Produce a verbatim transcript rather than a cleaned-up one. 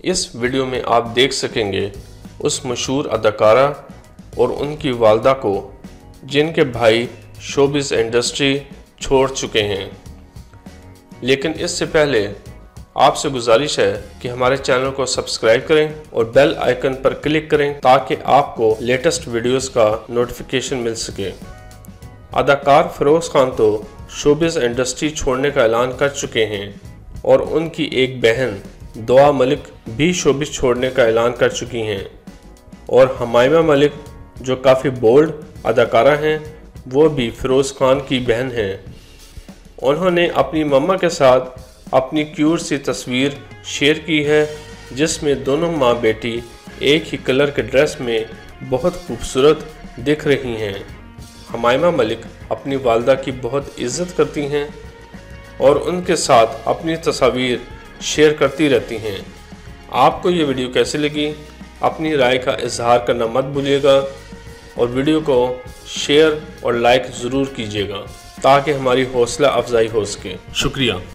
इस वीडियो में आप देख सकेंगे उस मशहूर अदाकारा और उनकी वालदा को जिनके भाई शोबिज़ इंडस्ट्री छोड़ चुके हैं। लेकिन इससे पहले आपसे गुजारिश है कि हमारे चैनल को सब्सक्राइब करें और बेल आइकन पर क्लिक करें ताकि आपको लेटेस्ट वीडियोस का नोटिफिकेशन मिल सके। अदाकार फ़िरोज़ खान तो शोबिज़ इंडस्ट्री छोड़ने का ऐलान कर चुके हैं और उनकी एक बहन दुआ मलिक भी शोबिज़ छोड़ने का ऐलान कर चुकी हैं। और हमाइमा मलिक जो काफ़ी बोल्ड अदाकारा हैं, वो भी फ़िरोज़ खान की बहन हैं। उन्होंने अपनी मम्मा के साथ अपनी क्यूट सी तस्वीर शेयर की है जिसमें दोनों माँ बेटी एक ही कलर के ड्रेस में बहुत खूबसूरत दिख रही हैं। हमाइमा मलिक अपनी वालदा की बहुत इज़्ज़त करती हैं और उनके साथ अपनी तस्वीर शेयर करती रहती हैं। आपको ये वीडियो कैसी लगी अपनी राय का इजहार करना मत भूलिएगा और वीडियो को शेयर और लाइक ज़रूर कीजिएगा ताकि हमारी हौसला अफजाई हो सके। शुक्रिया।